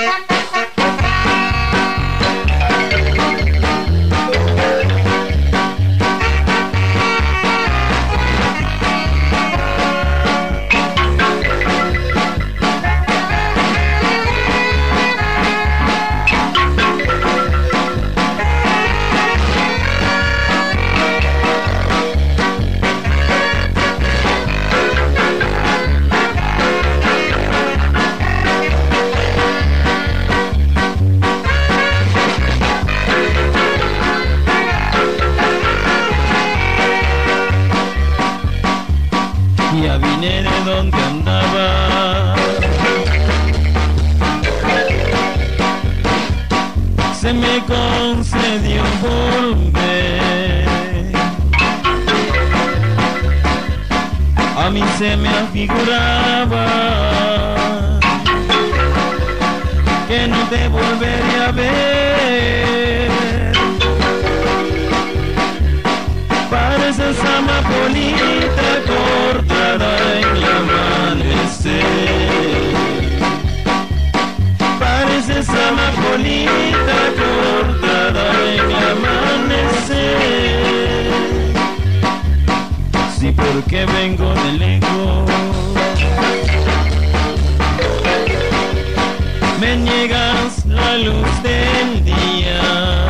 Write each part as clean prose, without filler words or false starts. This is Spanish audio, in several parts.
Ya vine de donde andaba, se me concedió volver. A mí se me afiguraba que no te volvería a ver. Pareces amapolita cortada en el amanecer. Pareces amapolita cortada en el amanecer. Sí, porque vengo de lejos, me niegas la luz del día.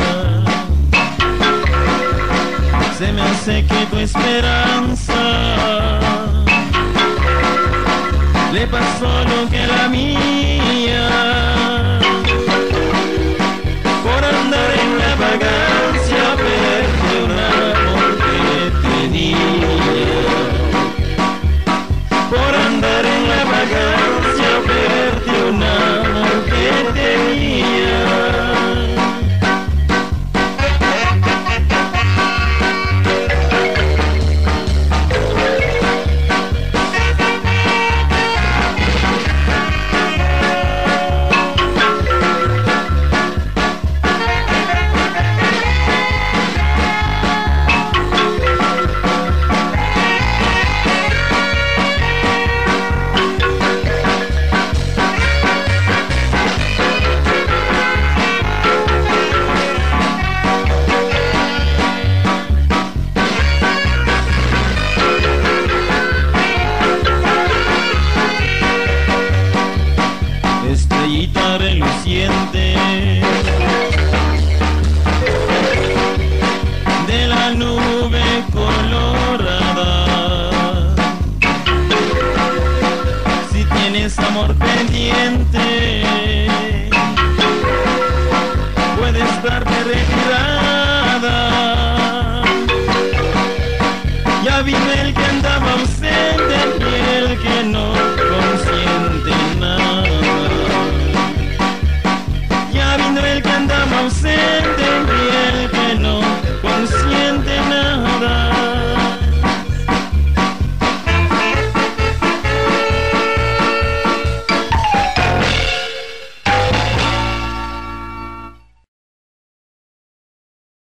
Se me hace que tu esperanza le pasó lo que a la mía. Por andar en la vagancia perdí un amor que tenía. Por andar en la vagancia perdí un amor que tenía. Estrellita reluciente de la nube colorada, si tienes amor pendiente puedes estarte retirada. Ya vino el que andaba ausente y el que no consiente nada. Ya vino el que andaba ausente y el que no